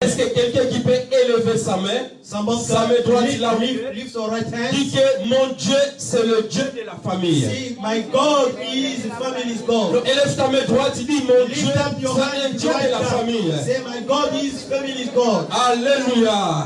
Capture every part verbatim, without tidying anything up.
Est-ce que quelqu'un qui peut élever sa main, sa main droite, il la lift your right hand. dit que mon Dieu, c'est le Dieu de la famille. See, my God is the family's God. Donc, élève ta main droite, il dit mon Dieu, Lift up your c'est un hand Dieu de la right famille. hand. Say, my God is family's God. Alléluia.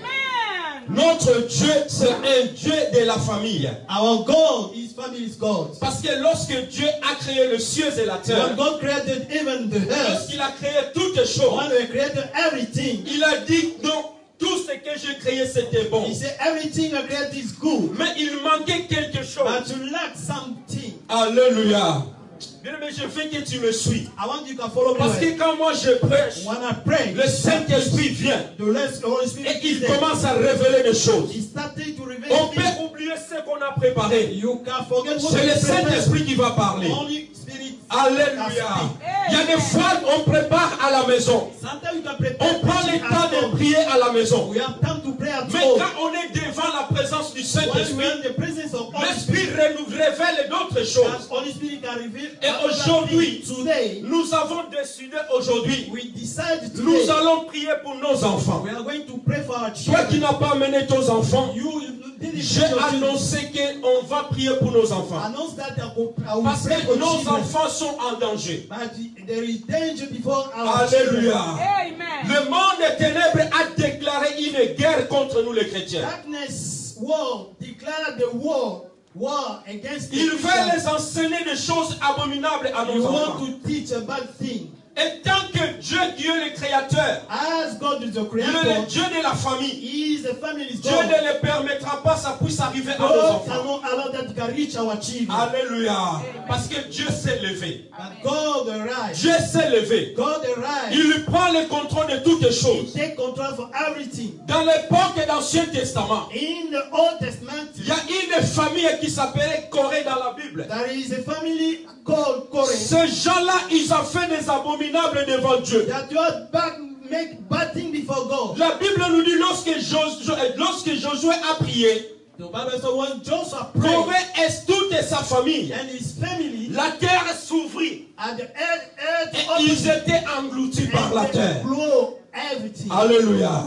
Notre Dieu, c'est un Dieu de la famille. Our God is family's God. Parce que lorsque Dieu a créé le ciel et la terre, When God created even the earth, lorsqu'il a créé toutes les choses, when He created everything, il a dit non, tout ce que j'ai créé c'était bon. He said everything I created is good. Mais il manquait quelque chose. But you lack something. Alléluia. Bien, mais je veux que tu me suis. I want you to follow me. Parce que quand moi je prêche, when I pray, le Saint-Esprit vient the Holy Spirit et il commence à révéler des choses. He started to reveal On peut things. oublier ce qu'on a préparé. You can forget what C'est le you prepared. Saint-Esprit qui va parler. Holy Spirit. Alléluia. Il y a des fois on prépare à la maison. Sometimes you can prepare. On prend le temps de prier à la maison. We have time to pray at Mais home. quand on est devant la présence du When Saint-Esprit, we are in the presence of Holy l'Esprit Spirit, nous révèle d'autres choses. as Holy Spirit can reveal. Et aujourd'hui, today, nous avons décidé aujourd'hui, we decide today, nous allons prier pour nos enfants. we are going to pray for our Toi qui children. n'as pas amené tes enfants, You didn't j'ai bring your children. annoncé qu'on va prier pour nos enfants. Announce that I will, I will Parce pray que for nos children. enfants sont en danger. But there is danger before our Alléluia. children. Le monde des ténèbres a déclaré une guerre contre nous les chrétiens. Darkness world declare the war war against the Il veut Christians. les enseigner des choses abominables à You nos want enfants. to teach a bad thing. Et tant que Dieu, Dieu le Créateur, As God is the Dieu creator, le Dieu de la famille, He is the family's Dieu God. ne le permettra pas, ça puisse arriver à nos God enfants. cannot allow that to reach our children. Alléluia. Parce que Dieu s'est levé. But God arise. Dieu s'est levé. God arise. Il lui prend le contrôle de toutes les He choses. take control for everything. Dans l'époque de l'Ancien Testament, In the Old Testament, il y a une famille qui s'appelait Corée dans la Bible. there is a family called Korah. Ces gens-là, ils ont fait des abominables devant Dieu. That you are back make bad thing before God. La Bible nous dit lorsque Josué, lorsque Josué a prié, The Bible says when Joshua prayed Corée et toute sa famille, and his family, la terre s'ouvrit and the earth, earth et ils étaient engloutis par la and they terre. blow everything. Alléluia.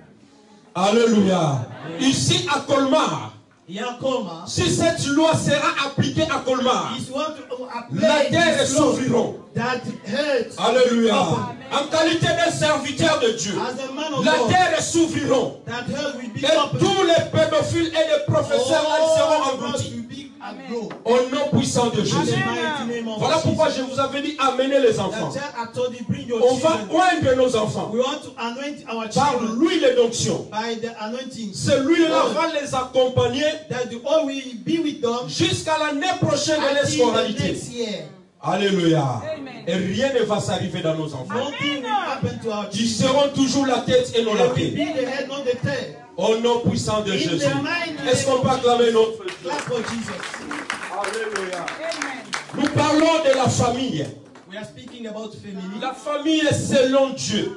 Alléluia. Ici à Colmar, Yakoma, si cette loi sera appliquée à Colmar, is want to la apply terre this law s'ouvriront. that hurts. Alléluia. En qualité d'un serviteur de Dieu, As a man of la God, terre s'ouvrira. that hurt will be Et open. tous les pédophiles et les professeurs là, ils seront All engloutis. will be and grow. Au nom puissant de In Jésus. the mighty name of Voilà pourquoi je vous avais dit amenez les Jesus. enfants. That I told you, bring your On va children. oindre nos enfants We want to anoint our par children l'huile d'onction. by the anointing. Celui-là va les accompagner That the all will be with them jusqu'à l'année prochaine de until the l'escoralité. next year. Alléluia. Et rien ne va s'arriver dans nos enfants. Nothing will happen to our Ils children. seront toujours la tête et non la They will tête. be the head, not the tail. Au nom puissant de In Jésus. the mighty Est-ce qu'on name peut of acclamer notre Jesus. Clap for Jesus. Alléluia. Nous parlons de la famille. We are speaking about family. La famille est selon Dieu.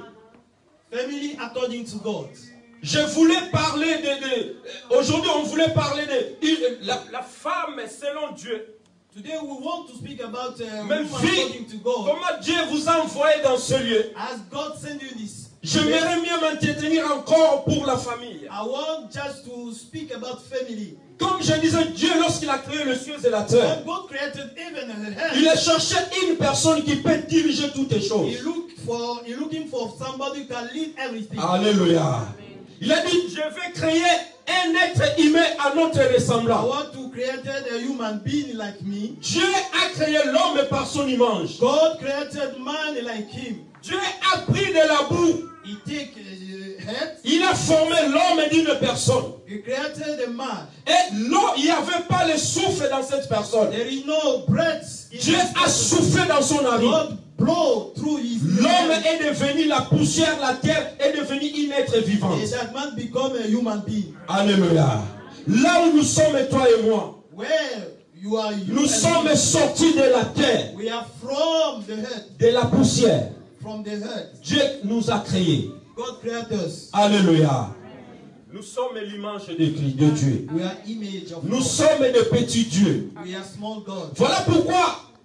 Family according to God. Je voulais parler de... de Aujourd'hui, on voulait parler de... une- La, la femme est selon Dieu. Today we want to speak about uh, Mais woman vie, according to God. comment Dieu vous a envoyé dans ce lieu. As God sent you this, J'aimerais mieux m'entretenir encore pour la famille. I want just to speak about family. Comme je disais, Dieu, lorsqu'il a créé le ciel et la terre, When God created heaven and il earth, a cherché une personne qui peut diriger toutes les He choses. looked for, He looking for somebody who can lead everything. Alléluia. Il a dit, je vais créer un être humain à notre I ressemblance. want to create a human being like me. Dieu a créé l'homme par son image. God created man like him. Dieu a pris de la boue. He take uh, head. Il a formé l'homme d'une personne. He created a man. Et l'eau, il n'y avait pas le souffle dans cette personne. There is no breath. in Dieu this a person. soufflé dans son narine. God blow through his L'homme hand. est devenu la poussière, la terre est devenu un être vivant. And that man become a human being. Alléluia. Là où nous sommes, toi et moi, Where you are, you nous and sommes me. sortis de la terre, We are from the earth, de la poussière. from the earth. Dieu nous a créés. God created us. Alléluia. Nous sommes l'image de, de Dieu. We are image of Nous God. sommes des petits dieux. We are small God. Voilà pourquoi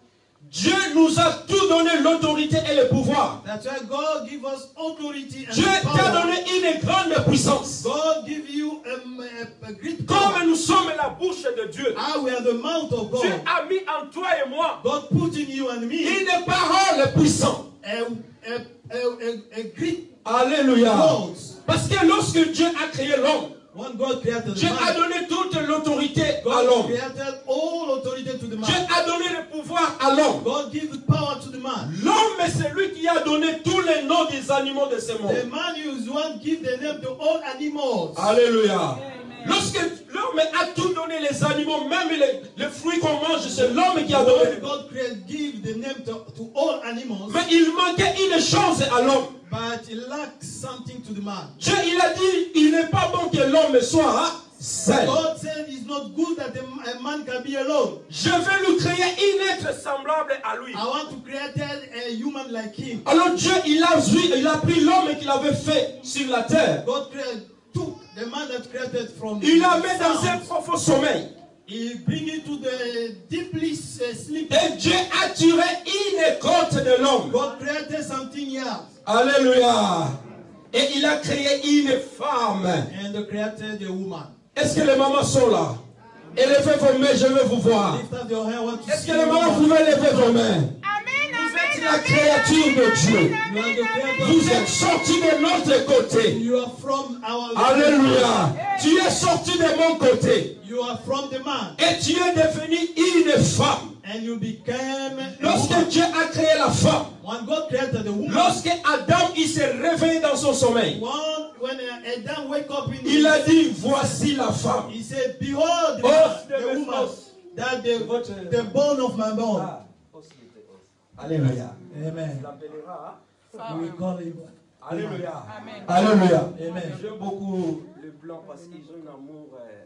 Dieu nous a tout donné, l'autorité et le pouvoir. That's why God give us authority and Dieu t'a power. donné une grande puissance. God give you a, a, a great Comme power. nous sommes la bouche de Dieu, Ah, we are the mouth of Dieu God. a mis en toi et moi God put in you and me une parole puissante. a, a, a, a, a great Alléluia. words. Parce que lorsque Dieu a créé l'homme, When God created the Dieu a man, donné toute l'autorité à God l'homme. created all authority to the Dieu man. a donné le pouvoir à l'homme. God give the power to the man. L'homme est celui qui a donné tous les noms des animaux de ce The monde. man is the one give the name to all animals. Alléluia. Lorsque l'homme a tout donné, les animaux, même les, les fruits qu'on mange, c'est l'homme qui a donné. God, God create, give the name to, to all animals, Mais il manquait une chose à l'homme. but he lacks something to the man. Dieu, il a dit, il n'est pas bon que l'homme soit seul. God said it's not good that a, a man can be alone. Je vais lui créer un être semblable à lui. I want to create a human like him. Alors Dieu, il a, vu, il a pris l'homme qu'il avait fait sur la terre. God created, took the man that created from Il l'a the mis dans un sound. profond sommeil. He bring it to the deeply uh, sleep. Et Dieu a tiré une côte de l'homme. God created something else Alléluia. Et il a créé une femme. and created a woman. Est-ce que les mamans sont là? Élevez vos mains, je veux vous voir. Lift up your hand. I want to Est-ce see que les a mamans woman. pouvaient lever vos mains? Amen, Vous êtes amen, la créature de Dieu. You are the creator. Vous êtes sortis de notre côté. You are from our. Alléluia. Tu es sorti de mon côté. You are from the man, Et tu es devenu une femme. and you became a Lorsque woman. Dieu a créé la femme, When God created the woman, lorsque Adam il s'est réveillé dans son sommeil, one, when uh, Adam wake up in il his, a dit, voici la femme. he said, "Behold, the, Os de the mes woman, os. that the, the bone of my bone." Ah, os de tes os. Alléluia. Amen. L'appellera. We will call him. Alléluia. Amen. Alléluia. Amen. J'aime beaucoup les blancs parce qu'ils ont un amour euh,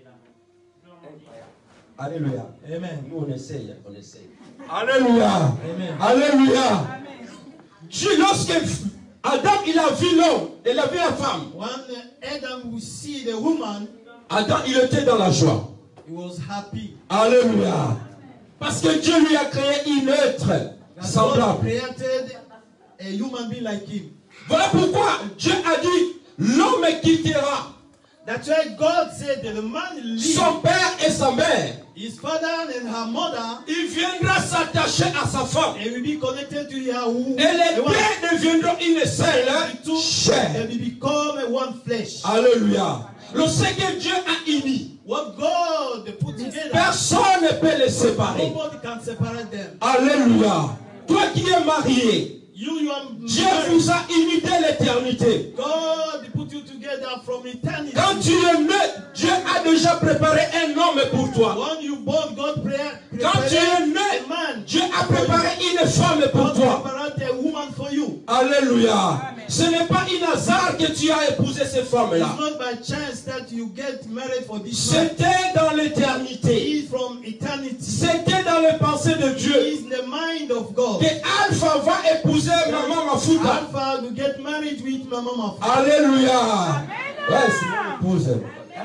incroyable. Alléluia. Amen. Nous on essaye, on essaye. Alléluia. Amen. Alléluia. Dieu, lorsque Adam il a vu l'homme, il a vu la femme. When Adam will see the woman, Adam il était dans la joie. he was happy. Alléluia. Parce que Dieu lui a créé une être That God semblable. created a human being like him. Voilà pourquoi Dieu a dit, l'homme quittera That's why God said that the man leave son père et sa mère. his father and her mother, Il viendra s'attacher à sa femme. and will be connected to her womb. Et les The one- deux deviendront une seule the two, chair. they will become a one flesh. Alléluia. Lorsque Dieu a uni, What God put together, personne ne peut les séparer. nobody can separate them. Alléluia. Toi qui es marié, You, you are Dieu married. vous a unis dès l'éternité. God put you together from eternity. Quand tu es né, Dieu a déjà préparé un homme pour toi. When you born, God prepared Quand tu es né, a man. Dieu a préparé une femme pour God toi. prepared a woman for you. Alléluia. Ce n'est pas un hasard que tu as épousé cette It's femme-là. not by chance that you get married for this man. C'était dans l'éternité. He is from eternity. C'était dans les pensées de He Dieu. is the mind of God. Que Alpha va épouser maman Mafuta. Alpha will get married with my mama. Alléluia. Ouais, c'est mon épouse.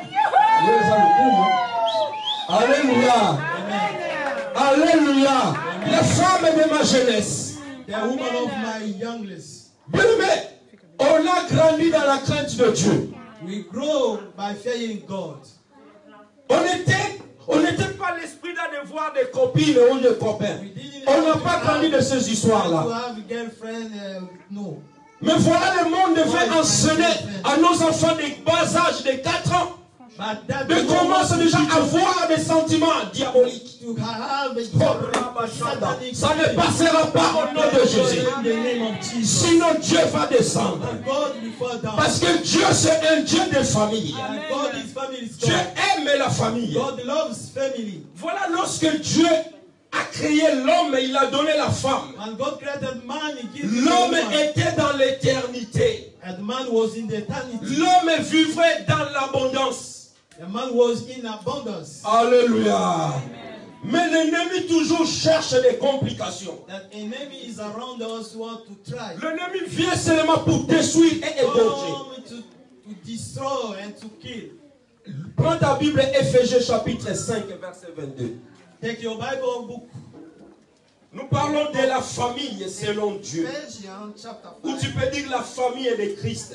Alléluia. Alléluia. Les femmes de ma jeunesse. The woman of my youngest. Bien-aimé, on a grandi dans la crainte de Dieu. We grow by fearing God. On était, on n'était pas l'esprit là de voir des copines ou des copains. We didn't On n'a have pas to grandi de have- ces to histoires-là. have a girlfriend, uh, no. Mais voilà, le monde devait enseigner à nos enfants de bas âge de quatre ans But that de commencer déjà à avoir des sentiments diaboliques. to have a Oh, satanic ça ne passera pas au nom de Jésus. in the name of Jesus. Sinon Dieu va descendre. God will fall down. Parce que Dieu c'est un Dieu de famille. And God is family. is Dieu God. aime la famille. God loves family. Voilà lorsque Dieu a créé l'homme et il a donné la femme. And God created man, he gave him L'homme woman. était dans l'éternité. And man was in the eternity. L'homme vivrait dans l'abondance. The man was in abundance. Alléluia. Mais l'ennemi toujours cherche des complications. That enemy is around us who want to try. L'ennemi vient seulement pour détruire et égorger. Come to, to destroy and to kill. Prends ta Bible, Éphésiens chapitre cinq, verset vingt-deux. Take your Bible book. Nous parlons de la famille selon Dieu. Ephesians chapter Ou tu five. peux dire la famille de Christ.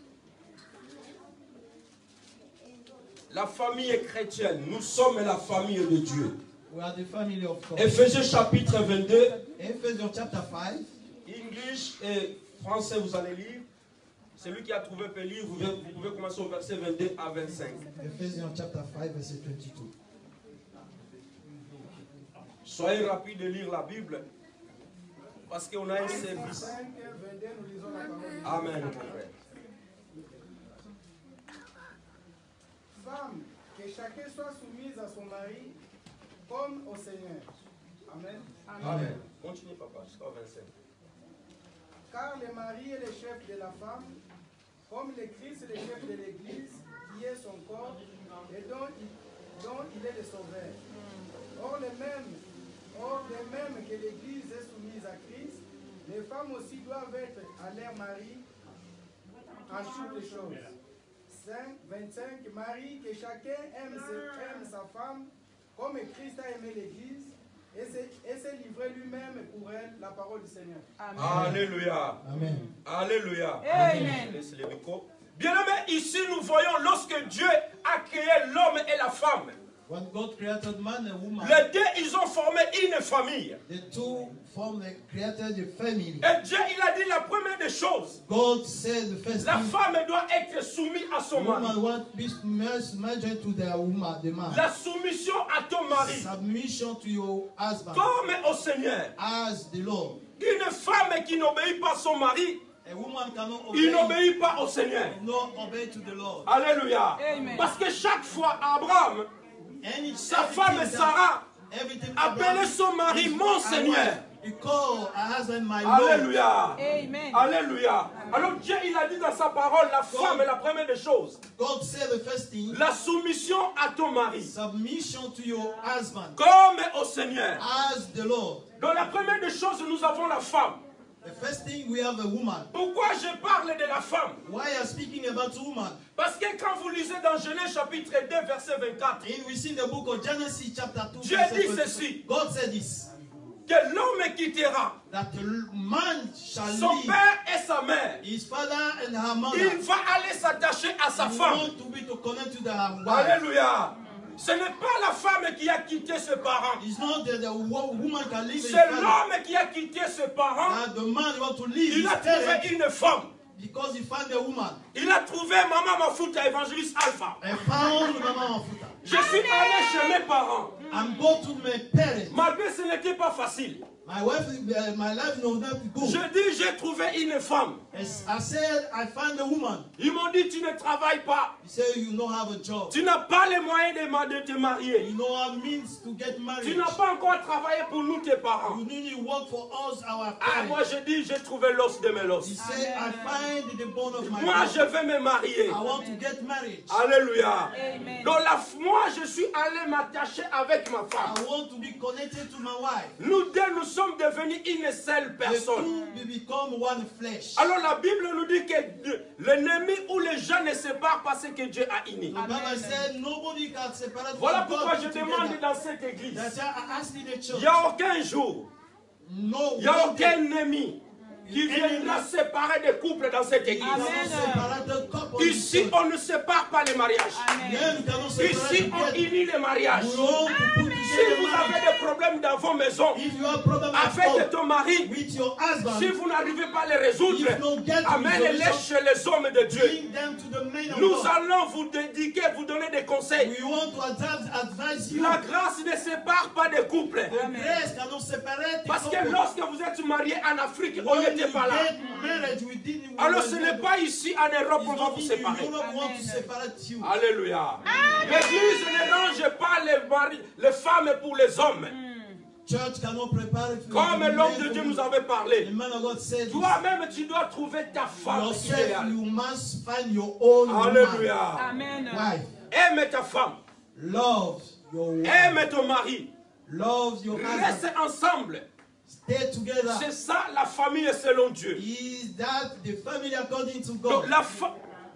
La famille chrétienne, nous sommes la famille de Dieu. We are the family of God. Éphésiens chapitre vingt-deux, Ephesians chapter five. English et français, vous allez lire. Celui qui a trouvé peut lire, vous pouvez, vous pouvez commencer au verset vingt-deux à vingt-cinq. Ephesians chapter five, verset twenty-two. Soyez rapide de lire la Bible, parce qu'on a un service. Amen. Femme, que chacun soit soumise à son mari comme au Seigneur. Amen. Amen. Continuez, papa, jusqu'au vingt-cinq. Car le mari est le chef de la femme, comme le Christ est le chef de l'Église, qui est son corps, et dont il, dont il est le sauveur. Or, le même, or, de même que l'Église est soumise à Christ, les femmes aussi doivent être à leur mari en toutes les choses. cinq, vingt-cinq. Marie, que chacun aime, ses- aime sa femme, comme Christ a aimé l'Église, et s'est et s'est livré lui-même pour elle, la parole du Seigneur. Alléluia. Amen. Alléluia. Amen. Laisse les micros. Bien-aimés, ici nous voyons lorsque Dieu a créé l'homme et la femme. When God created man and woman, Les deux, ils ont formé une famille. the two formed and created a family. Et Dieu, il a dit la première des choses. God said the first La thing, femme doit être soumise à son mari. woman want be married to the woman, the man. La soumission à ton mari. Submission to your husband Comme au Seigneur. as the Lord. Une femme qui n'obéit pas à son mari, A woman cannot il obey, n'obéit pas au Seigneur. not obey to the Lord. Alléluia. Amen. Parce que chaque fois, Abraham, Any, sa everything femme that- Sarah, everything appelait about son mari is mon my Seigneur. wife. He called her husband my Lord. Alléluia. Amen. Alléluia. Alors Dieu, il a dit dans sa parole, la femme est la première des choses. God said the first thing, La soumission à ton mari, submission to your husband comme au Seigneur. as the Lord. Dans la première des choses, nous avons la femme. The first thing, we have a woman. Pourquoi je parle de la femme? Why are speaking about woman? Parce que quand vous lisez dans Genèse chapitre deux, verset vingt-quatre, In we see in the book of Genesis chapter two, Dieu verse dit twenty-four, ceci. God said this, que l'homme quittera that the man shall son leave père et sa mère. his father and her mother. Il va aller s'attacher à sa He femme. want to be to connect to the wife. Alléluia. Ce n'est pas la femme qui a quitté ses parents. It's not that the wo- woman can leave his C'est father. l'homme qui a quitté ses parents. That the man want to leave Il his a trouvé parents une femme. because he found a woman. Il a trouvé Maman Mafuta, évangéliste Alpha. I found Mama Mafuta. Je suis allé chez mes parents. I'm go to my parents. Malgré ce n'était pas facile. My wife, uh, my life no not good. Je dis, j'ai trouvé une femme. As I said, I found a woman. Ils m'ont dit, tu ne travailles pas. He said, you don't have a job. Tu n'as pas les moyens de ma- de te marier. You don't have means to get married. Tu n'as pas encore travaillé pour nous, tes parents. You need to work for us, our Ah, moi, parents. je dis, j'ai trouvé l'os de mes He os. said, I find the bone of my Moi, bone. je vais me marier. I want to get married. Alléluia. Amen. Donc, la, moi, je suis allé m'attacher avec ma femme. I want to be connected to my wife. Nous deux, nous sommes devenus une seule The personne. two will become one flesh. Alors, la Bible nous dit que l'ennemi ou les gens ne séparent pas ce que Dieu a uni. The Bible said nobody can separate Voilà what pourquoi God je put demande together. dans cette église, That's why I asked in the il church. n'y a aucun jour, No il n'y a one day aucun ennemi qui viendra séparer des couples dans cette église. cannot separate the couple. Ici, on ne sépare pas les mariages. Amen. Men cannot separate Ici, on together. unit les mariages. We want to put Si together vous avez marriage. des problèmes dans vos maisons If you have problem at avec home ton mari, with your husband, si vous n'arrivez pas à les résoudre, if no get to amenez-les resolution, chez les hommes de Dieu. bring them to the men of Nous God. allons vous dédiquer, vous donner des conseils. We want to advise, advise you. La grâce ne sépare pas des couples. The grace cannot separate the Parce que couple. lorsque vous êtes marié en Afrique, on When you n'était pas là. get marriage, we didn't. we Alors were ce never- n'est pas ici en Europe It's qu'on va not vous in séparer. Europe want to Amen. separate you. Alléluia. L'église ne range pas les, mari- les femmes pour les hommes. Church cannot prepare for Comme the l'homme men de for Dieu you. nous avait The parlé. man of God said, Toi-même, tu dois trouver ta femme yourself, idéale. you must find your own Alléluia. Amen. woman. Wife. Aime ta femme. Love your wife. Aime ton mari. Love your husband. Reste ensemble. Stay together. C'est ça la famille selon Dieu. Is that the family according to Donc God? la, fa-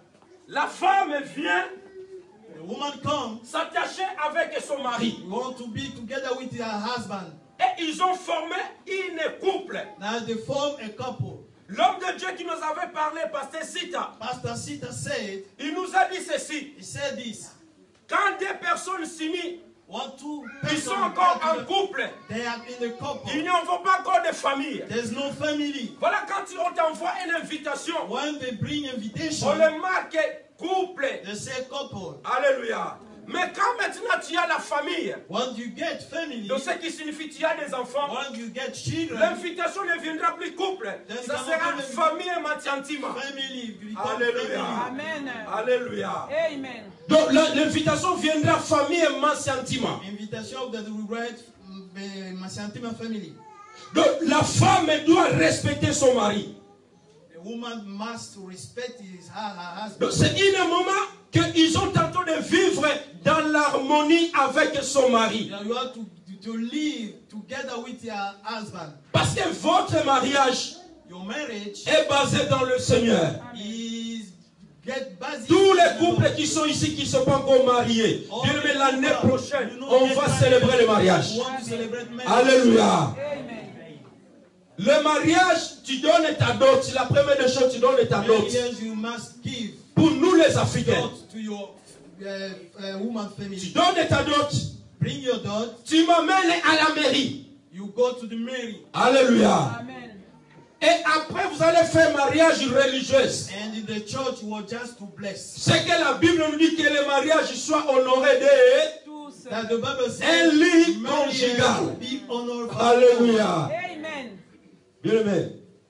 la femme vient The woman comes, s'attacher avec son mari. you want to be together with her husband. Et Et ils ont formé une couple. Now they form a couple. L'homme de Dieu qui nous avait parlé, Pasteur Sita, Pastor Sita said, il nous a dit ceci. he said this. Quand des personnes s'unissent, One, two ils sont persons encore get en together, couple. they are in a couple. Il n'y en faut pas encore de famille. There's no family. Voilà quand on t'envoie une invitation, When they bring invitation, on le marque couple. they say couple. Alléluia. Mais quand maintenant tu as la famille, When you get family, donc ce qui signifie tu as des enfants, when you get children, l'invitation ne viendra plus couple. Ça sera famille Matiantima. family become Alléluia. family. Amen. Alléluia. Amen. Donc l'invitation viendra famille Matiantima. Invitation that we write mm, Masantima family. Donc la femme doit respecter son mari. A woman must respect his her, her husband. Donc c'est un moment qu'ils ont tenté de vivre dans l'harmonie avec son mari. You have to, to live together with your husband. Parce que votre mariage Your marriage est basé dans le Seigneur. is get based. Tous les couples qui sont ici, qui ne sont pas encore mariés, All Dieu the mais l'année couple, prochaine, you know, on get va married. célébrer le mariage. We want to celebrate marriage. Alléluia. Amen. Le mariage, tu donnes ta dot. La première des choses, tu donnes ta dot. Marriage, you must give Pour nous les Africains, dot to your uh, uh, woman tu family. donnes ta dot. Bring your dot. Tu m'amènes à la mairie. You go to the mairie. Alléluia. Amen. Et après, vous allez faire mariage religieux. And in the church, you are just to bless. C'est que la Bible nous dit que le mariage soit honoré de Tous. That the Bible un says, lit marriage conjugal. be honored. Alléluia. Amen. Bien aimé,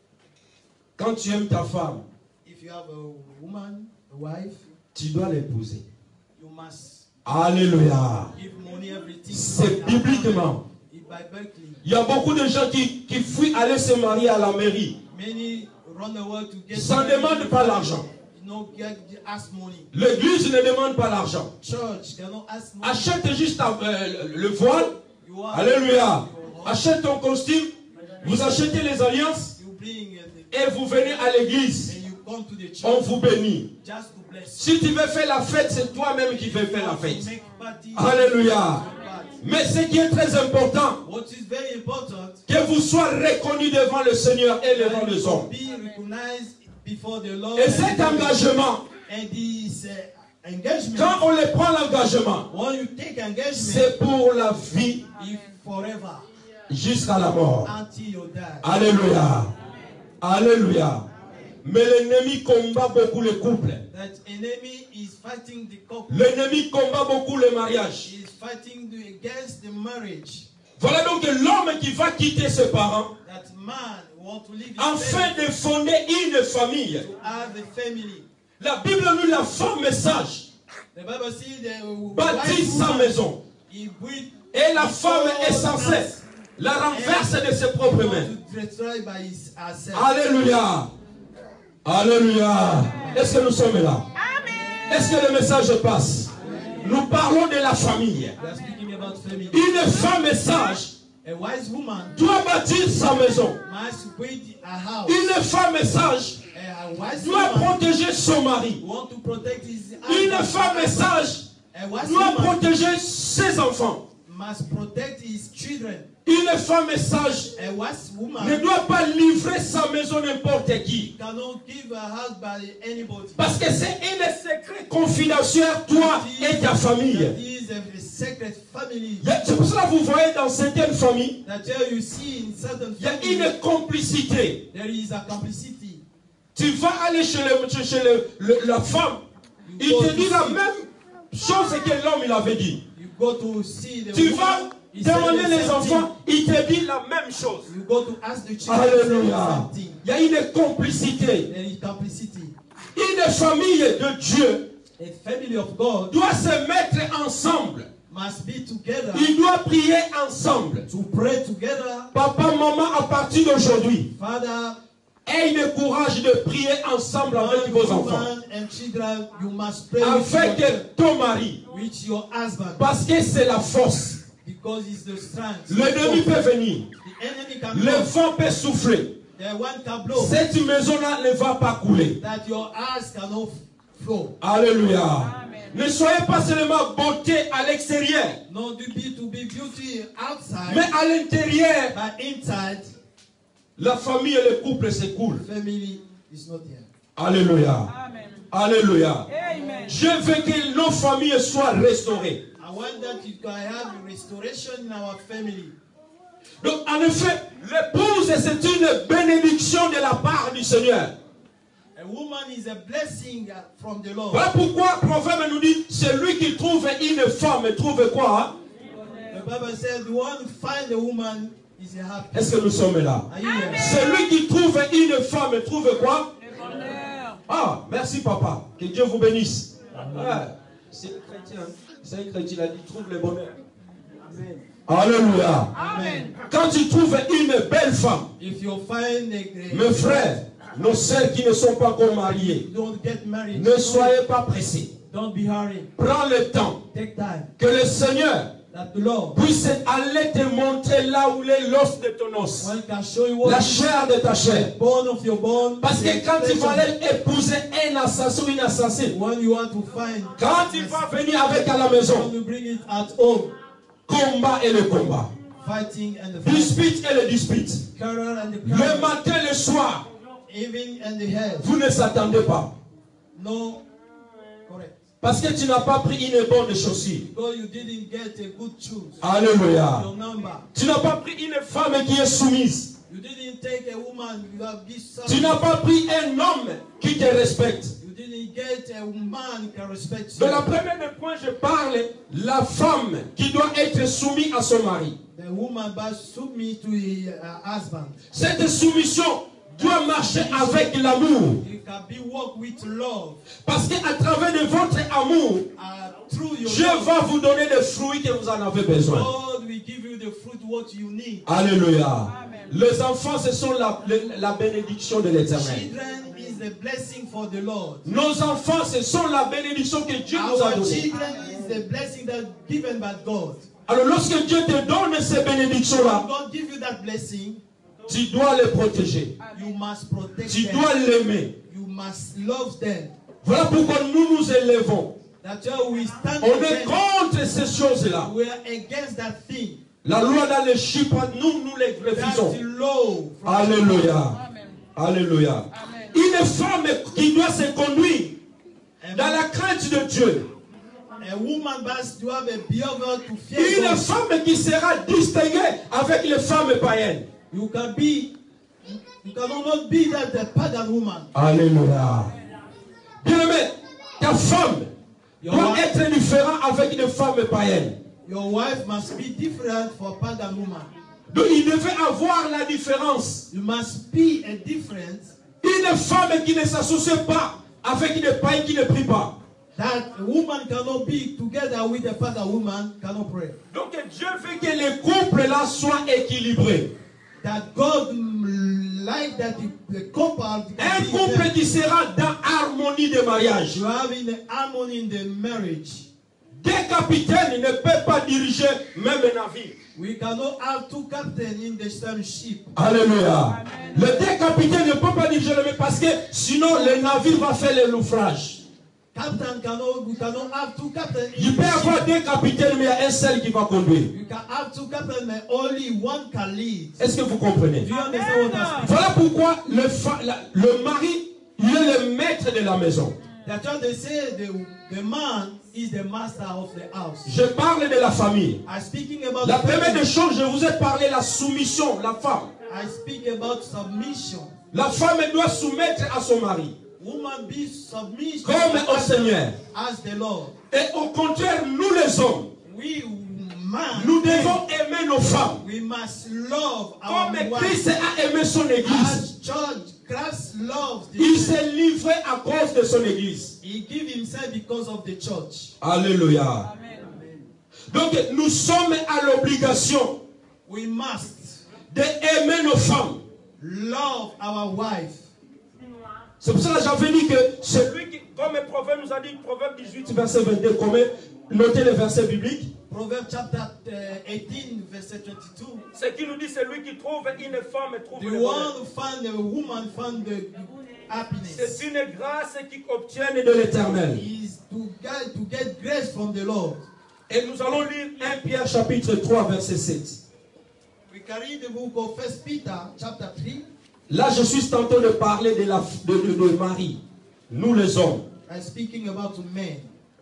quand tu aimes ta femme, If you have a woman, a wife, tu dois l'épouser. you must Alléluia. give money, everything. C'est bibliquement. Biblically. Il y a beaucoup de gens qui, qui fuient aller se marier à la mairie. Many run away to get Ça ne money. demande pas l'argent. You know, get, ask money. L'église ne demande pas l'argent. Church, they don't ask money. Achète juste ta- euh, le voile. You are, Alléluia. Achète ton costume. Vous achetez les alliances. you bring uh, the, Et vous venez à l'église. and you come to the church On vous bénit. just to bless. Si tu veux faire la fête, c'est toi-même qui veux faire la To fête. make party. Alléluia. Party. Mais ce qui est très important, What is very important, que vous soyez reconnus devant le Seigneur et devant les hommes. be recognized before the Lord. Et cet engagement, And this uh, engagement, quand on le prend l'engagement, when you take engagement, c'est pour la vie if forever jusqu'à la mort. until you die. Alléluia. Alléluia. Mais l'ennemi combat beaucoup les couples. That enemy is fighting the couple. L'ennemi combat beaucoup le mariage. He is fighting the, against the marriage. Voilà donc l'homme qui va quitter ses parents That man want to live his afin family, de fonder une famille. to have a family. La Bible nous la femme sage The Bible says the bâtit wife sa woman, maison. he built Et la femme est censée la renverser de ses propres mains. to destroy by his herself. Alléluia. Alléluia. Est-ce que nous sommes là? Est-ce que le message passe? Nous parlons de la famille. We are speaking about family. Une femme sage A wise woman doit bâtir sa maison. must build a house. Une femme sage A wise doit woman protéger son mari. want to protect his Une husband. femme sage A wise doit woman protéger ses enfants. must protect his children. Une femme sage A wise ne woman doit pas livrer sa maison n'importe qui. cannot give a house by anybody. Parce que c'est un secret confidentiel, toi et ta famille. That is a secret family. C'est pour cela que vous voyez dans certaines familles, That here you see in certain il y a families, une complicité. there is a complicity. Tu vas aller chez, le, chez le- le- la femme, il te dit la même chose que l'homme il avait dit. You go to see the Tu woman, vas he said demander the les same enfants, il te dit la même chose. thing. You go to ask the children Alléluia. the same thing. Il y a une complicité. There is complicity. Une famille de Dieu A family of God doit se mettre ensemble. must be together Il doit prier ensemble. to pray together. Papa, maman, à partir d'aujourd'hui, Father, ayez le courage de prier ensemble avec vos enfants. women and children, you must pray Avec with, your, ton mari. with your husband Parce que c'est la force. because it's the strength. L'ennemi peut venir. The enemy can Le come. vent peut souffler. The one can blow. Cette maison-là ne va pas couler. That your eyes cannot flow. Alléluia. Amen. Ne soyez pas seulement beauté à l'extérieur, Not to be to be beauty outside, mais à l'intérieur, but inside, la famille et le couple s'écoulent. family is not here. Alléluia. Amen. Alléluia. Amen. Je veux que nos familles soient restaurées. I want that you can have restoration in our family. Donc, en effet, l'épouse, c'est une bénédiction de la part du Seigneur. A woman is a blessing from the Lord. Voilà pourquoi le proverbe nous dit, celui qui trouve une femme trouve quoi? The Bible says the one who finds a woman is a happy. Est-ce que nous sommes là? Are you here? Celui qui trouve une femme trouve quoi? Le bonheur. Ah, merci papa. Que Dieu vous bénisse. Ouais, c'est un chrétien. C'est un chrétien, il a dit, trouve le bonheur. Amen. Alléluia. Amen. Quand tu trouves une belle femme, If you find a great, mes frères, nos sœurs qui ne sont pas encore mariées, don't get married. ne soyez pas pressés. Don't be hurried. Prends le temps Take time. que le Seigneur That the Lord puisse aller te montrer là où est l'os de ton os, one can show you what la is chair de ta chair. the bone of your bone. Parce que quand the tu vas flesh aller épouser un assassin ou une assassine, of- when you want to find, quand il va venir avec à la maison, when you bring it at home, combat et le combat, fighting and the fight, dispute et le dispute, quarrel and the le quarrel, matin, le soir, even and the head. vous ne s'attendez pas. No, correct. Parce que tu n'as pas pris une bonne chaussure. Because you didn't get a good shoes. Alléluia. Your number. Tu n'as pas pris une femme qui est soumise. You didn't take a woman you have this Tu n'as pas pris un homme qui te respecte. You didn't get a man who can respect you. Dans la première des points, je parle la femme qui doit être soumise à son mari. The woman must submit to her husband. Cette soumission doit marcher avec l'amour. You can be walk with love. Parce qu'à travers de votre amour, Uh, through your Dieu love, va vous donner les fruits que vous en avez besoin. God will give you the fruit what you need. Alléluia. Les enfants, ce sont la, la bénédiction de l'Éternel. Children is the blessing for the Lord. Nos enfants, ce sont la bénédiction que Dieu nous a Our donnée. children is the blessing that given by God. Alors lorsque Dieu te donne ces bénédictions-là, When God give you that blessing, tu dois les protéger. you must protect Tu them. dois l'aimer. You must love them. Voilà pourquoi nous nous élevons. That's why we stand On est against, contre ces choses-là. we are against that thing. La loi dans les chiffres, nous, nous les That's refusons. the law. from Alléluia. Amen. Alléluia. Amen. Une femme qui doit se conduire And dans la crainte de Dieu. a woman must to have a behavior to fear Une God. femme qui sera distinguée avec les femmes païennes. You can be, you cannot be that the pagan woman. Alléluia. Bien-aimé, ta femme Your doit wife, être différente avec une femme païenne. your wife must be different for pagan woman. Donc il devait avoir la différence. You must be a difference Une femme qui ne s'associe pas avec une païenne qui ne prie pas. that a woman cannot be together with a pagan woman, cannot pray. Donc Dieu veut que les couples là soient équilibrés. That God mm, like that the, the couple can Un be couple there. qui sera dans harmonie de mariage. You have in the harmony in the marriage. Deux capitaines ne peuvent pas diriger même un navire. We cannot have two captains in the same ship. Alléluia. Les deux capitaines ne peuvent pas diriger le même parce que sinon le navire va faire le naufrage. Captain cannot, we cannot have two captains in Il peut y the avoir ship. deux capitaines mais il y a un seul qui va conduire. You can have two captains, but only one can lead. Est-ce que vous comprenez? Do you understand what I'm saying? Voilà pourquoi le, fa- la- le mari, il est le maître de la maison. That's why they say the, the man is the master of the house. Je parle de la famille. I'm speaking about La the première family. des choses, je vous ai parlé de la soumission, la femme. I speak about submission. La femme elle doit soumettre à son mari. Woman be submission Comme au as, Seigneur. as the Lord. Et au contraire, nous les hommes, We man, nous devons aimer nos femmes. we must love our Comme wife. Christ a aimé son église. As church, Christ loves the Il church. s'est livré à cause de son église. He gave himself because of the church. Alléluia. Donc nous sommes à l'obligation We must d'aimer nos femmes. love our wife. C'est pour ça que j'avais dit que celui qui, comme le proverbe nous a dit, Proverbe dix-huit, verset vingt-deux, comme notez le verset biblique. Proverbs chapter uh, eighteen, verse twenty-two. Ce qui nous dit, celui qui trouve une femme trouve The le bonheur. one who found a woman found the happiness. C'est une grâce qu'ils obtiennent de l'Éternel. Is to get to get grace from the Lord. Et nous allons lire un Pierre chapitre trois verset sept. We can read the book of First Peter chapter three. Là, je suis en train de parler de, la, de, de, de Marie, nous les hommes. I'm speaking about men.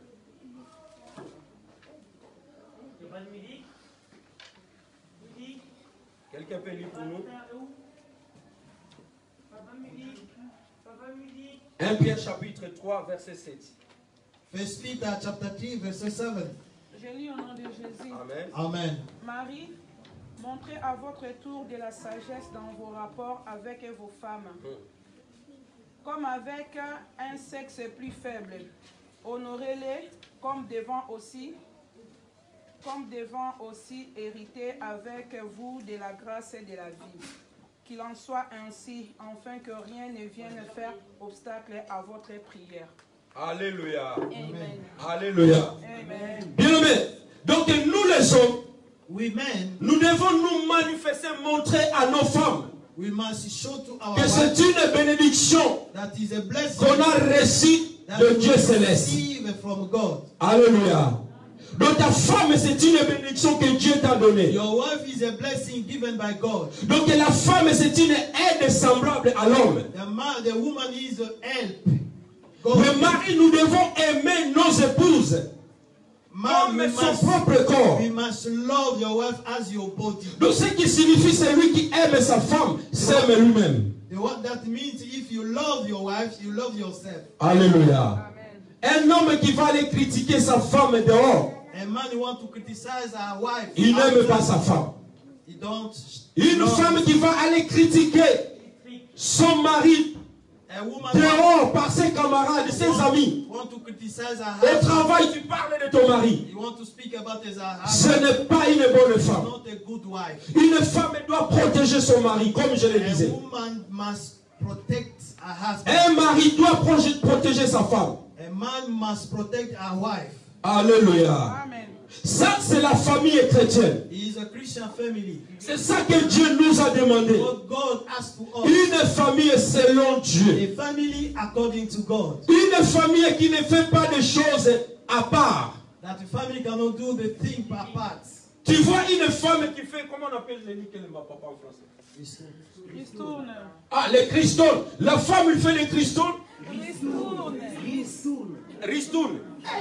Quelqu'un peut lire pour nous? un Pierre chapitre trois verset sept. First Peter chapter three verse seven. Je lis au nom de Jésus. Amen. Amen. Marie, montrez à votre tour de la sagesse dans vos rapports avec vos femmes, comme avec un sexe plus faible. Honorez-les comme devant aussi, comme devant aussi hériter avec vous de la grâce et de la vie. Qu'il en soit ainsi, afin que rien ne vienne faire obstacle à votre prière. Alléluia. Amen. Alléluia. Amen. Bien-aimés, donc nous les hommes, We men, nous devons nous manifester, montrer à nos femmes we must show to our que c'est wives une bénédiction that is a blessing qu'on a reçue that de we Dieu céleste. receive from God. Alléluia. Donc ta femme, c'est une bénédiction que Dieu t'a donnée. Your wife is a blessing given by God. Donc la femme, c'est une aide semblable à l'homme. The man, the woman is a help. God. Le mari, nous devons aimer nos épouses Man, comme we son must, propre corps. we must love your wife as your body. Donc ce qui signifie, celui qui aime sa femme, s'aime lui-même. The what that means, if you love your wife, you love yourself. Alléluia. Amen. Un homme qui va aller critiquer sa femme dehors, A man who want to criticize our wife, il n'aime pas sa femme. he don't. Une love femme qui va aller critiquer son mari a woman dehors par ses camarades, ses amis. want to criticize her Au husband. travail, tu parles de ton mari. You want to speak about his Ce husband. n'est pas une bonne She's femme. not a good wife. Une femme doit protéger son mari, comme je le A disais. woman must protect her husband. Un mari doit proje- protéger sa femme. A man must protect her wife. Alléluia. Amen. Ça, c'est la famille chrétienne. He is a Christian family. C'est ça que Dieu nous a demandé. What God asked for us. Une famille selon Dieu. A family according to God. Une famille qui ne fait pas de choses à part. That the family cannot do the thing per parts. Tu vois une femme qui fait, comment on appelle les niquels, ma papa en français? Ristourne. Ah, les cristaux. La femme, il fait les cristaux. Ristourne. Ristoun.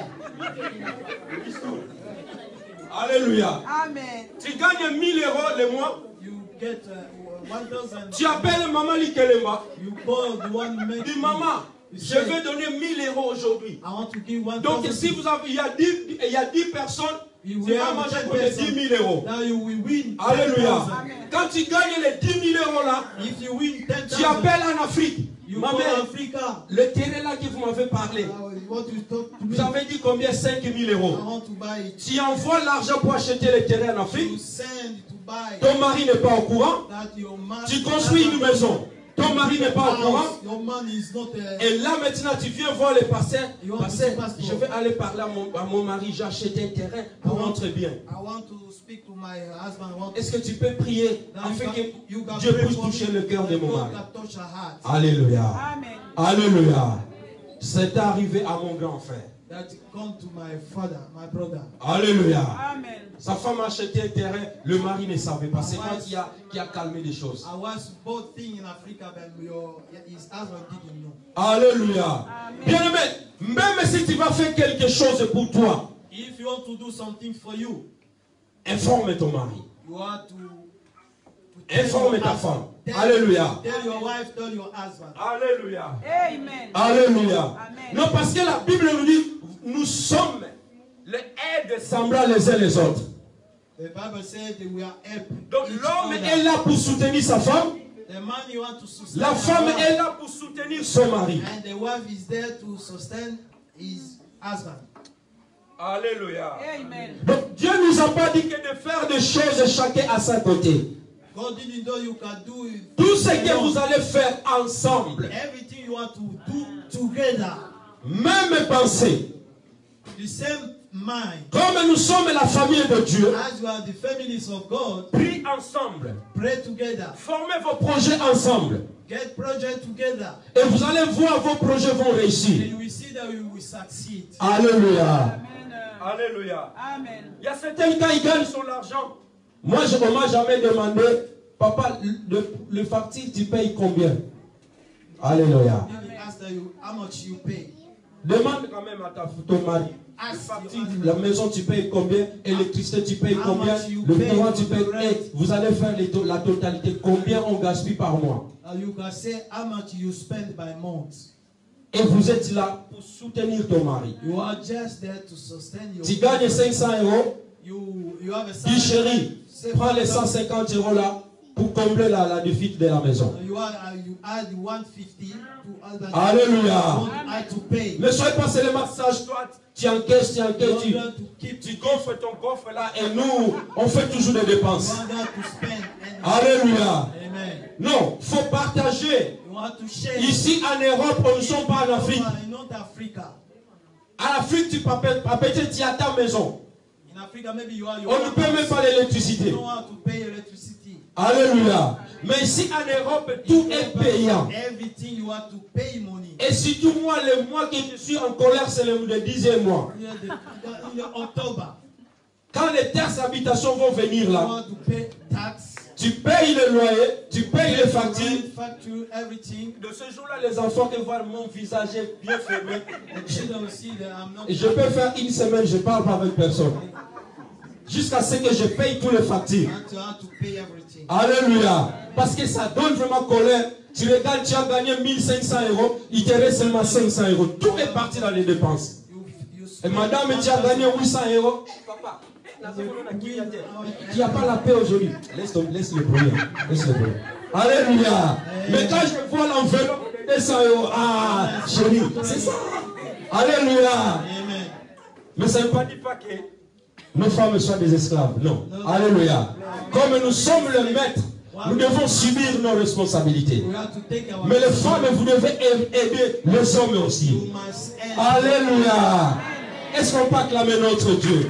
Alléluia. Amen. Tu gagnes mille euros le mois. You get uh, one thousand. Tu appelles maman Likelemba. You call the one man. Dis maman, je vais donner mille euros aujourd'hui. I want to give one Donc thousand. si vous avez, il y a dix, il y a dix personnes, You tu will vas have manger ten pour les person. dix mille euros. Now you will win. Alléluia. ten thousand. Quand tu gagnes les dix mille euros là, If you win ten tu thousand, appelles en Afrique. you Ma call mère, Africa. le terrain là que vous m'avez parlé, Uh, you want to talk to me? vous avez dit combien? cinq mille euros. I want to buy it. Tu envoies l'argent pour acheter le terrain en You Afrique. send to buy Ton mari n'est pas au courant. that your man. Tu construis une maison. Ton mari n'est pas au courant. Your man is not a. Et là maintenant tu viens voir les pasteurs. You want to Pasteur, see pastor. je vais aller parler à mon, à mon mari, j'ai acheté un terrain pour rentrer bien. I want to speak to my husband. I want Est-ce que tu peux prier Now afin you que can- you can Dieu pray puisse for me toucher le cœur de that mon God mari? can touch her heart. Alléluia. Amen. Alléluia. C'est arrivé à mon grand frère. That come to my father, my brother. Alléluia. Amen. Sa femme a acheté un terrain, le mari ne savait pas. C'est moi qui a, qui a calmé les choses. I was both thing in Africa, but your his husband didn't know. Alléluia. Amen. Bien-aimé, même si tu vas faire quelque chose pour toi, If you want to do something for you, informe ton mari. you have to, to tell Informe your ta husband. femme. Tell, Alléluia. Tell your wife, tell your husband. Alléluia. Amen. Alléluia. Amen. Non, parce que la Bible nous dit, nous sommes les aides semblables les uns les autres. The Bible said that we are help. Donc each l'homme other. est là pour soutenir sa femme. The man you want to sustain. La femme her wife, est là pour soutenir son mari. and the wife is there to sustain his husband. Alléluia. Amen. Donc Dieu nous a pas dit que de faire des choses chacun à sa côté. God didn't know you can do it. Tout ce que vous allez faire ensemble, Everything you want to do together. même pensée, The same mind. Comme nous sommes la famille de Dieu, As you are the families of God, priez ensemble. pray together. Formez vos projets ensemble. Get project together. Et vous allez voir vos projets vont And réussir. you will see that you will succeed. Alléluia. Amen. Alléluia. Amen. Il y a certains quand ils gagnent son argent. Moi, je ne m'ai jamais demandé, papa, le, le facture, tu payes combien? Alléluia. Maybe ask you how much you pay. Demande quand même à ta, ton mari. Le facture, la maison, tu payes combien? L'électricité, tu payes combien? Le courant, tu payes. Et vous allez faire les to la totalité. Combien on gaspille par mois? Uh, you can say how much you spend by month. Et vous êtes là pour soutenir ton mari. You are just there to sustain your. Tu gagnes cinq cents euros. You, you have a Dis chérie, prends les cent cinquante euros là pour combler la, la déficit de la maison. You, are, uh, you add one fifty to other. Alléluia. I to pay. Ne soyez pas seulement sage, toi, tu encaisses, tu encaisses, tu, You want to keep tu gonfles ton coffre là et nous, on fait toujours des dépenses. You want to spend. And Alléluia. Amen. Non, il faut partager. You want to share. Ici en Europe, on ne sommes pas en Afrique. In North Africa. En Afrique, tu peux peut-être tu as ta maison. In Africa, maybe you are your. On ne paie même pas l'électricité. You don't want to pay electricity. Alléluia. Mais ici en Europe, tout est payant. Everything you want to pay money. Et surtout moi, le mois que je suis en colère, c'est le, le dixième mois. In the, in the October, Quand les taxes d'habitation vont venir you là, want to pay tax. tu payes le loyer, tu payes les factures. Facture, everything. De ce jour-là, les enfants qui voient mon visage est bien fermé. The children see that I'm not. Et je peux faire une semaine, je ne parle pas avec personne. Jusqu'à ce que je paye tous les factures. You want to pay everything. Alléluia. Parce que ça donne vraiment colère. Tu regardes, tu as gagné mille cinq cents euros, il te reste seulement cinq cents euros. Tout est parti dans les dépenses. You, you Et madame, tu as gagné huit cents euros. Papa, il n'y a pas la paix aujourd'hui. Laisse, laisse le premier. Laisse le premier. Alléluia. Mais quand je vois l'enveloppe de cent euros, ah, chérie, c'est ça. Alléluia. Amen. Mais ça ne veut pas dire pas que nos femmes soient des esclaves. Non. Alléluia. Comme nous sommes le maître, nous devons subir nos responsabilités. We have to take our. Mais les femmes, vous devez aider les hommes aussi. You must end. Alléluia. Est-ce qu'on peut acclamer notre Dieu?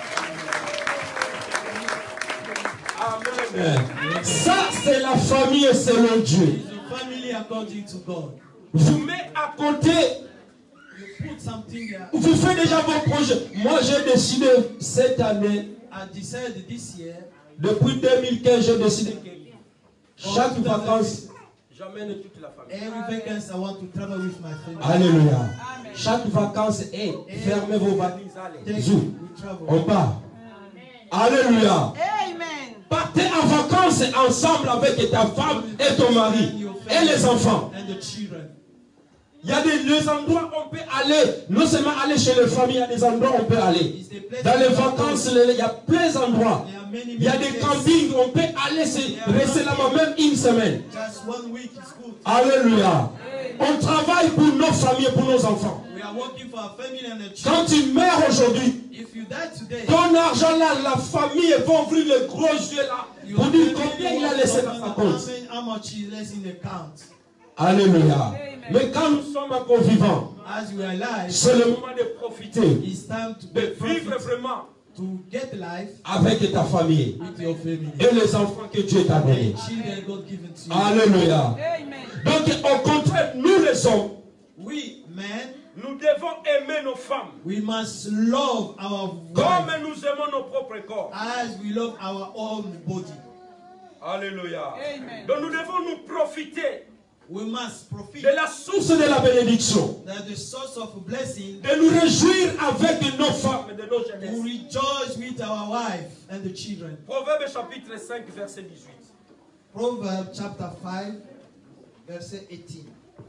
Amen. Ça, c'est la famille selon Dieu. The family according to God. Vous mettez à côté, You put something there. vous faites déjà vos projets. Moi, j'ai décidé cette année, I decided this year. depuis deux mille quinze, j'ai décidé que chaque vacances, j'emmène toute la famille. Every vacancy I want to travel with my family. Alléluia. Amen. Chaque vacances est fermez vos valises. Allez. Zou. We travel. On part. Alléluia. Amen. Partez en vacances ensemble avec ta femme et ton mari et les enfants. And the children. Il y a des, des endroits où on peut aller, non seulement aller chez les familles, il y a des endroits où on peut aller. Dans les vacances, il y a plein d'endroits. Il y a des campings où on peut aller se, rester là-bas même une semaine. Just one week is good. Alléluia. On travaille pour nos familles, pour nos enfants. We are working for our family and the Quand children. tu meurs aujourd'hui, If you die today, ton argent là, la famille va ouvrir les gros yeux là pour dire combien il a laissé dans sa compte. how much he less in the account. Alléluia. Mais quand nous sommes encore vivants, As we are alive, c'est le moment de profiter, it's time to de be vivre profit, vraiment to get life avec ta famille with your family. et les enfants que Dieu t'a donnés. And children God given to you. Alléluia. Amen. Donc au contraire, nous les hommes, We men, nous devons aimer nos femmes we must love our comme wife nous aimons nos propres corps. as we love our own body. Alléluia. Amen. Donc nous devons nous profiter We must profit. de la source de la bénédiction, That the source of blessing, de nous réjouir avec nos femmes et de nos to jeunesses. rejoice with our wife and the children. Proverbe chapitre cinq, verset dix-huit. Proverbs chapter five, verset eighteen.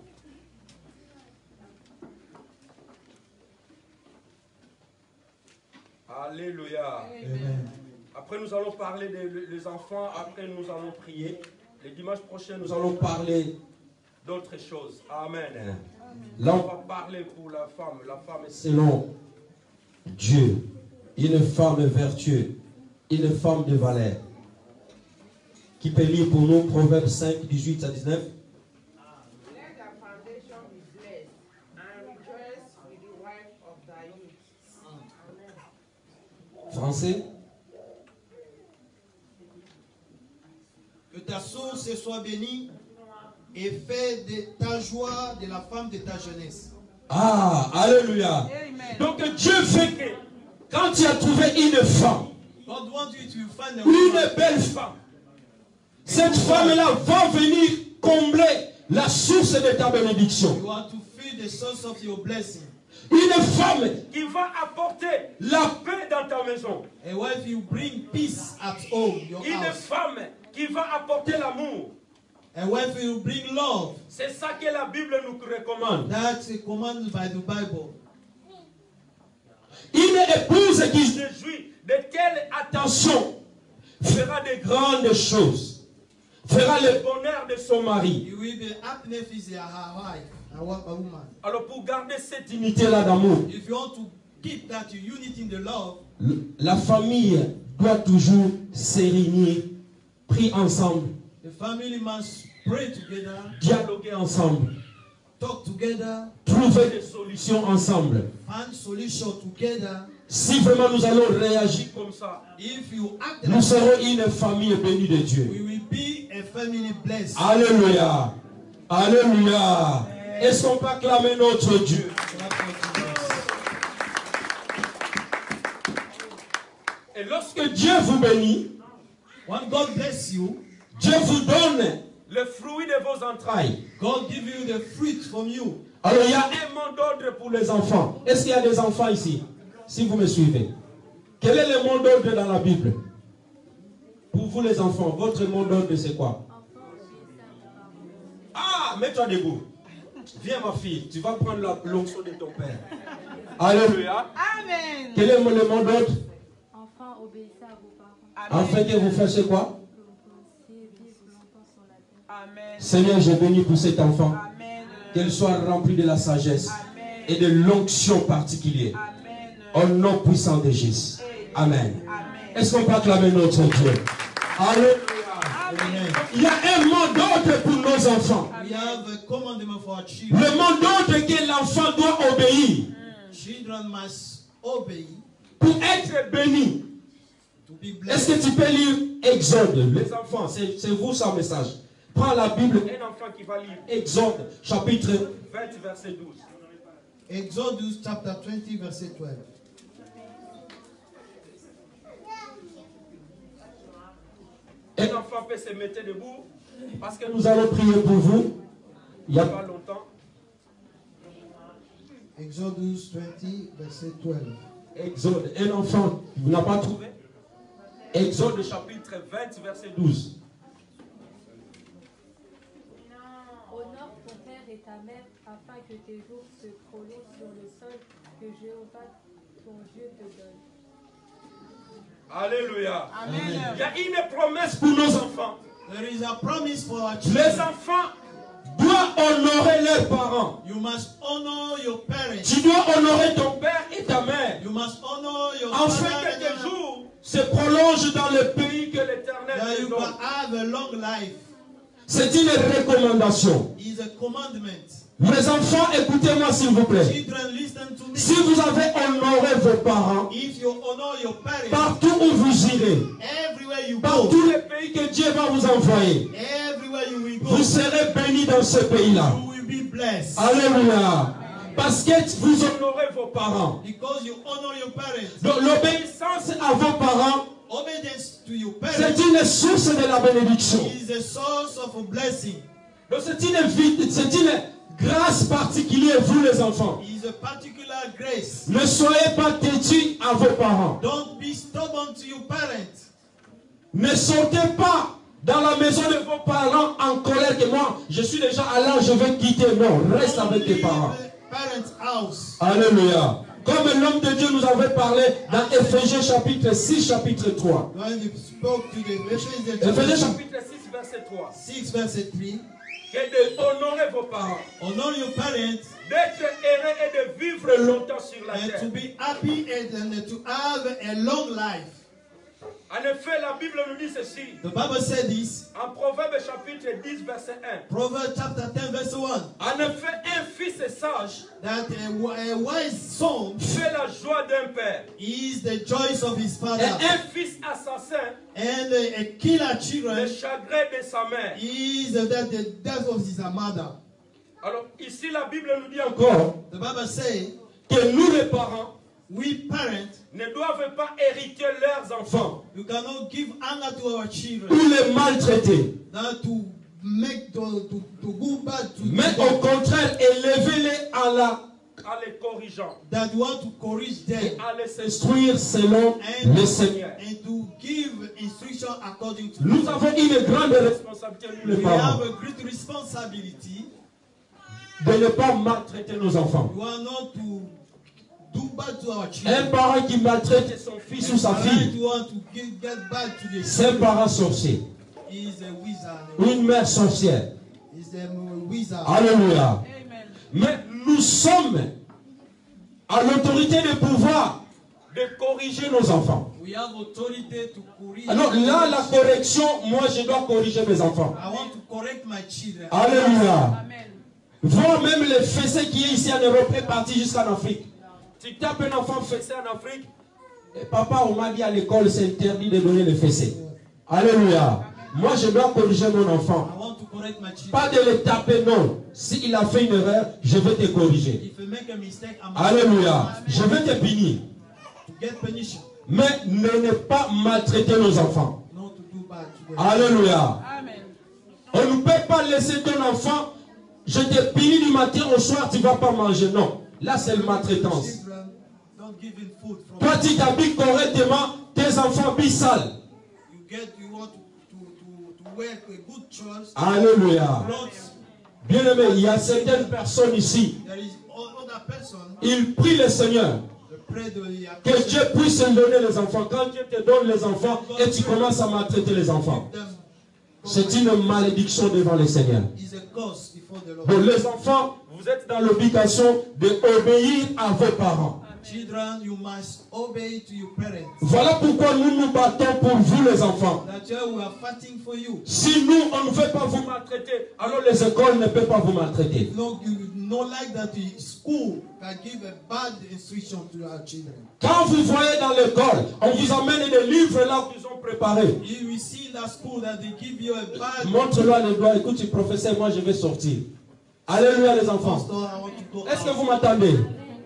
Alléluia. Amen. Après, nous allons parler des les enfants. Après, nous allons prier. Le dimanche prochain, nous allons parler d'autres choses. Amen. Amen. Là, on va parler pour la femme. La femme est selon Dieu. Une femme vertueuse. Une femme de valeur. Qui peut lire pour nous Proverbes cinq, dix-huit à dix-neuf. Let thy foundation be blessed, and rejoice with the wife of thy youth. Amen. Français. Que ta source soit bénie et fais de ta joie de la femme de ta jeunesse. Ah, alléluia. Amen. Donc Dieu fait que quand tu as trouvé une femme, God wants you to find a une woman. belle femme, cette femme-là va venir combler la source de ta bénédiction. You are to feel the source of your blessing. Une femme qui va apporter la paix dans ta maison. A wife you bring peace at home, your Une house. femme qui va apporter l'amour. A wife you bring love. C'est ça que la Bible nous recommande. That's a command by the Bible. Une épouse qui se jouit de quelle attention fera de grandes choses, fera le bonheur de son mari. You will be happiness is her wife, a wo- a woman. Alors pour garder cette unité-là d'amour, If you want to keep that unity in the love, la famille doit toujours se réunir, prier ensemble, the family must pray together, dialoguer ensemble, talk together, trouver des solutions ensemble. find solution together. Si vraiment nous allons réagir comme ça, If you act nous like serons une famille bénie de Dieu. we will be a family blessed. Alléluia. Alléluia. Est-ce qu'on peut acclamer notre Dieu? Clap for Jesus. Et lorsque Dieu vous bénit, When God bless you, Dieu vous donne le fruit de vos entrailles. God give you the fruit from you. Alors il y a un mot d'ordre pour les enfants. Est-ce qu'il y a des enfants ici? Si vous me suivez. Quel est le mot d'ordre dans la Bible? Pour vous les enfants, votre mot d'ordre c'est quoi? Ah, mets-toi debout. Viens ma fille, tu vas prendre la l'onction de ton père. Alléluia. Amen. Quel est le mot d'ordre? Enfants, obéissez à vos parents. Amen. Afin que vous fassiez quoi? Que vous puissiez vivre longtemps sur la terre. Amen. Seigneur, je bénis pour cet enfant. Amen. Qu'elle soit remplie de la sagesse Amen. et de l'onction particulière. Amen. Au nom puissant de Jésus. Amen. Amen. Est-ce qu'on peut acclamer notre Dieu? Alléluia. Amen. Il y a un mot d'ordre pour nos enfants. We have a commandment for our children. Le mot d'ordre que l'enfant doit obéir Children must obey pour être béni. to be Est-ce blessed. que tu peux lire Exode? Les enfants, c'est c'est vous ça message. Prends la Bible, un enfant qui va lire Exode, chapitre vingt, verset douze. Exodus chapter twenty, verset twelve. Un enfant peut se mettre debout parce que nous allons prier pour vous. Il n'y a pas longtemps. Exodus twenty, verset twelve. Exode, un enfant, vous n'avez pas trouvé? Exode chapitre vingt, verset douze. Honore ton père et ta mère afin que tes jours se prolongent sur le sol que Jéhovah ton Dieu te donne. Alléluia. Amen. Il y a une promesse pour nos enfants. There is a promise for our Les children. enfants doivent honorer leurs parents. You must honor your parents. Tu dois honorer ton père et ta mère. You must honor your Afin father que and tes your jours se prolongent dans le pays que l'Éternel that te you donne. can have a long life. C'est une recommandation. Is a commandment. Mes enfants, écoutez-moi s'il vous plaît. Children, listen to me. Si vous avez honoré vos parents, If you honor your parents, partout où vous irez, everywhere you dans go, tous les pays que Dieu va vous envoyer, everywhere you will go, vous serez bénis dans ce pays-là. you will be blessed. Alléluia. Parce que vous honorez vos parents. Because you honor your parents. Donc l'obéissance à vos parents, Obedience to your c'est parents une source de la bénédiction. is a source of a blessing. Donc c'est une, vie- c'est une grâce particulière, vous les enfants. Is a particular grace. Ne soyez pas têtus à vos parents. Don't be stubborn to your parents. Ne sortez pas dans la maison de vos parents en colère que moi, je suis déjà à l'âge, je vais quitter. Non, reste Don't avec tes leave parents. the parents' house. Alléluia. Comme l'homme de Dieu nous avait parlé dans Éphésiens chapitre six, chapitre trois. When you spoke to the Ephesians Éphésiens chapter chapitre six, verset trois. six, verset three, Que de honorer vos parents, honor your parents d'être heureux et de vivre longtemps sur la and terre. to be happy and, and to have a long life. En effet, la Bible nous dit ceci. The Bible said this. En Proverbe chapitre dix, verset un. Proverbs chapter ten, verse one. En effet, un fils sage That a, a wise son fait la joie d'un père. is the joy of his Et father. un fils assassin, And a, a killer le children chagrin de sa mère. is the, the, the death of his mother. Alors, ici, la Bible nous dit encore The Bible says, que nous, les parents, we parents, ne doivent pas hériter leurs enfants you cannot give honor to our ou children. les maltraiter, Not to make, to, to, to go back to mais them. au contraire, élever-les en la, en les corrigeant That want to corrige et them. à les instruire selon And, le Seigneur. and to give instruction according to Nous God. avons une grande responsabilité, nous les We parents, have a great responsibility. de ne pas maltraiter nos enfants. We are not to do bad to our Un children. parent qui maltraite son fils ou sa fille, You want to give, get back to the c'est un parent sorcier. He is a wizard. Une mère sorcière. He's a wizard. Alléluia. Amen. Mais nous sommes à l'autorité de pouvoir de corriger nos enfants. We have authority to correct. Alors là, la correction, moi je dois corriger mes enfants. I want to correct my children. Alléluia. Amen. Voir même les fessées qui est ici en Europe est parti jusqu'en Afrique. Tu tapes un enfant fessé en Afrique, et papa, on m'a dit à l'école, c'est interdit de donner les fessées. Alléluia. Moi, je dois corriger mon enfant. I want to correct my children. Pas de le taper, non. S'il a fait une erreur, je vais te corriger. If you make a mistake, I'm Alléluia. Je vais te punir. to get punished. Mais ne, ne pas maltraiter nos enfants. Not to do bad to them. Alléluia. Amen. On ne peut pas laisser ton enfant, je te punis du matin au soir, tu ne vas pas manger. Non. Là, c'est le maltraitance. Children, don't give him food from Toi, tu t'habilles correctement, tes enfants habillent sales. you get you want to, to, to, to wear a good choice. Alléluia. Clothes. Bien aimé, il y a certaines personnes ici, There is other person. ils prient le Seigneur The pray the que Dieu puisse leur donner les enfants. Quand Dieu te donne les enfants et tu commences à maltraiter les enfants, them c'est une malédiction devant le Seigneur. is a curse before the Lord. Donc les enfants, vous êtes dans l'obligation d'obéir à vos parents. Children, you must obey to your parents. Voilà pourquoi nous nous battons pour vous les enfants. That's why we are fighting for you. Si nous, on ne veut pas vous maltraiter, alors les écoles ne peuvent pas vous maltraiter. No, you not like that the school can give a bad instruction to our children. Quand vous voyez dans l'école, on vous amène des livres là qu'ils ont préparés. If we see that school that they give you a bad Montre-leur les doigts, écoute, professeur, moi je vais sortir. Alléluia les enfants. pastor, I want to go Est-ce que out. vous m'attendez?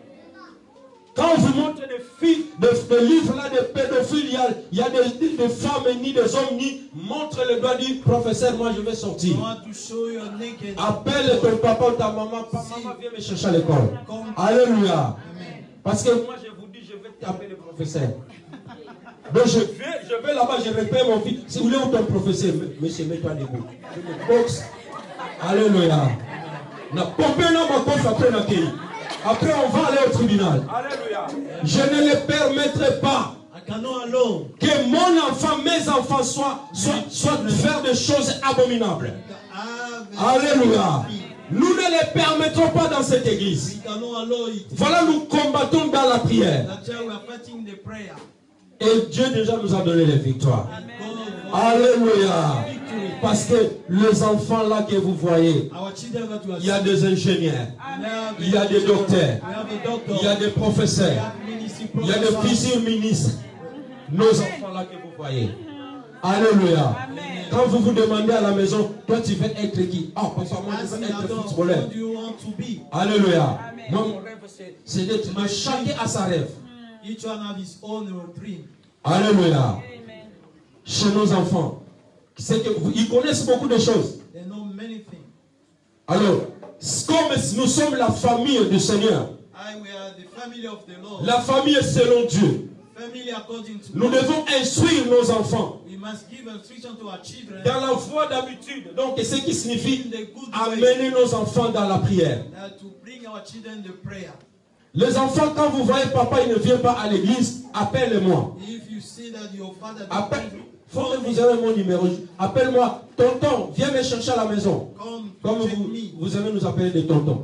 Quand on vous montre des filles, des, des livres là, des pédophiles, il y a, il y a des, des femmes ni des hommes ni, montre le doigt, dit, professeur, moi je vais sortir. I want to show you naked. Appelle ton papa ou ta maman, papa, maman viens me chercher à l'école. Alléluia. Amen. Parce que moi je vous dis, je vais taper le professeur. Donc je vais, je vais là-bas, je répète mon fils. Si vous voulez où ton professeur, monsieur, mets-toi debout. Je me boxe. Alléluia. Na popé non ma coffre après na pays. Après on va aller au tribunal. Alléluia. Je ne le permettrai pas I cannot alone. que mon enfant, mes enfants soient, soient, soient faire des choses abominables. Have Alléluia. Nous ne les permettrons pas dans cette église. We cannot allow it. Voilà, nous combattons dans la prière. That's why we are fighting the prayer. Et Dieu déjà nous a donné les victoires. God, Alléluia. victory. Parce que les enfants là que vous voyez, Our children that we are il y a des ingénieurs, we have il y a des docteurs, we have a doctor. il y a des We professeurs, have ministry il y a des professors. futurs ministres. Nos enfants là que vous voyez. Alléluia. Quand vous vous demandez à la maison, toi tu veux être qui? Ah, papa, moi je Ask veux me, être Adam, footballeur. what do you want to be? Alléluia. Moi, mon rêve, c'est- c'est d'être de chanter à sa rêve. Each one have his own dream. Alléluia. Amen. Chez nos enfants, c'est que vous- ils connaissent beaucoup de choses. They know many things. Alors, comme nous sommes la famille du Seigneur, I we are the family of the Lord. la famille selon Dieu, Family according to nous God. devons instruire nos enfants We must give instruction to our children dans la voie d'habitude. Donc, ce qui signifie in the good amener way nos enfants dans la prière. that to bring our children the prayer. Les enfants, quand vous voyez papa, il ne vient pas à l'église, appelle-moi. If you see that your father Appelle, faut que vous ayez mon numéro. Appelle-moi, tonton, viens me chercher à la maison. come Comme check vous, me, vous aimez nous appeler des tontons.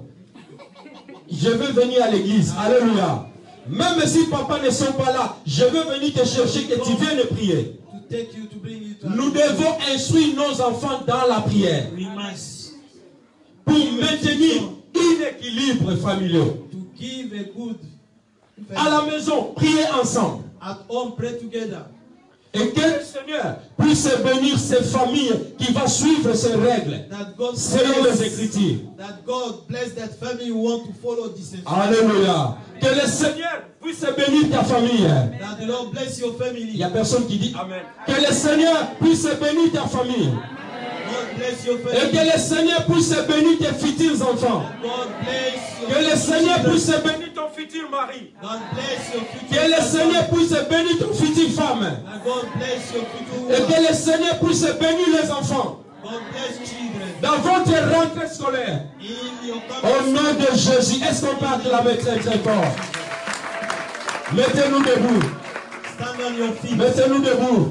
Je veux venir à l'église. Alléluia. Même si papa ne sont pas là, je veux venir te chercher que tu viennes prier. to take you to bring you to Nous devons instruire nos enfants dans la prière We must pour maintenir un équilibre familial. to give a good À la maison, priez ensemble. at home, pray together. Et que le Seigneur puisse bénir ces familles qui vont suivre ces règles That God selon les bless, Écritures. that God bless that family who want to follow this instruction. Alléluia. Que le Seigneur puisse bénir ta famille. That the Lord bless your Il family. n'y a personne qui dit Amen. Que le Seigneur puisse bénir ta famille. God bless your Et family. que le Seigneur puisse bénir tes futurs enfants. God bless your Que le Seigneur children. puisse bénir ton futur mari. God bless your future Que le husband. Seigneur puisse bénir ton future femme. And God bless your future Et wife. que le Seigneur puisse bénir les enfants God bless children. dans votre rentrée scolaire. In your Au coming nom de Jésus, est-ce qu'on peut acclamer très très fort? Mettez-nous debout. stand on your feet. Mettez-nous debout.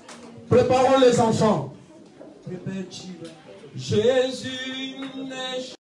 Préparons les enfants. Prepare children. Jésus n'est